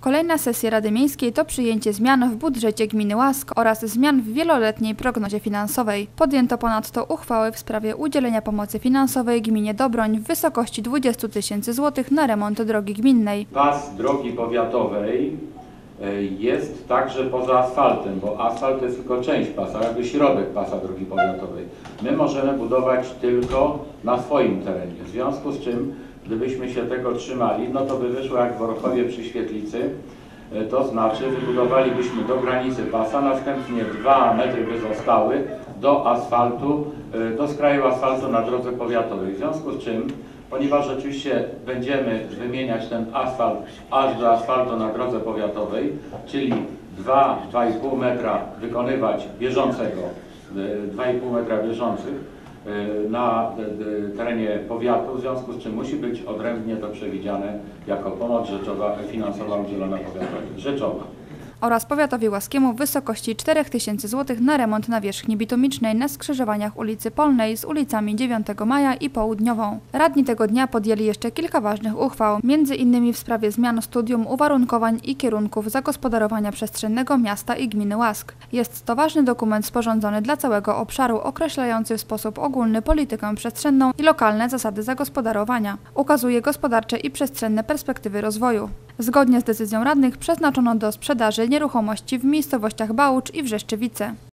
Kolejna sesja Rady Miejskiej to przyjęcie zmian w budżecie gminy Łask oraz zmian w wieloletniej prognozie finansowej. Podjęto ponadto uchwały w sprawie udzielenia pomocy finansowej gminie Dobroń w wysokości 20 000 złotych na remont drogi gminnej. Pas drogi powiatowej jest także poza asfaltem, bo asfalt to jest tylko część pasa, jakby środek pasa drogi powiatowej. My możemy budować tylko na swoim terenie, w związku z czym gdybyśmy się tego trzymali, no to by wyszło jak w Worochowie przy Świetlicy, to znaczy wybudowalibyśmy do granicy pasa, następnie 2 metry by zostały do asfaltu, do skraju asfaltu na drodze powiatowej. W związku z czym, ponieważ rzeczywiście będziemy wymieniać ten asfalt aż do asfaltu na drodze powiatowej, czyli 2,5 metra wykonywać bieżącego, 2,5 metra bieżących, na terenie powiatu, w związku z czym musi być odrębnie to przewidziane jako pomoc rzeczowa, finansowa udzielona powiatowi. Rzeczowa. Oraz powiatowi łaskiemu w wysokości 4 000 złotych na remont nawierzchni bitumicznej na skrzyżowaniach ulicy Polnej z ulicami 9 Maja i Południową. Radni tego dnia podjęli jeszcze kilka ważnych uchwał, m.in. w sprawie zmian studium uwarunkowań i kierunków zagospodarowania przestrzennego miasta i gminy Łask. Jest to ważny dokument sporządzony dla całego obszaru, określający w sposób ogólny politykę przestrzenną i lokalne zasady zagospodarowania. Ukazuje gospodarcze i przestrzenne perspektywy rozwoju. Zgodnie z decyzją radnych przeznaczono do sprzedaży nieruchomości w miejscowościach Bałucz i Wrzeszczywice.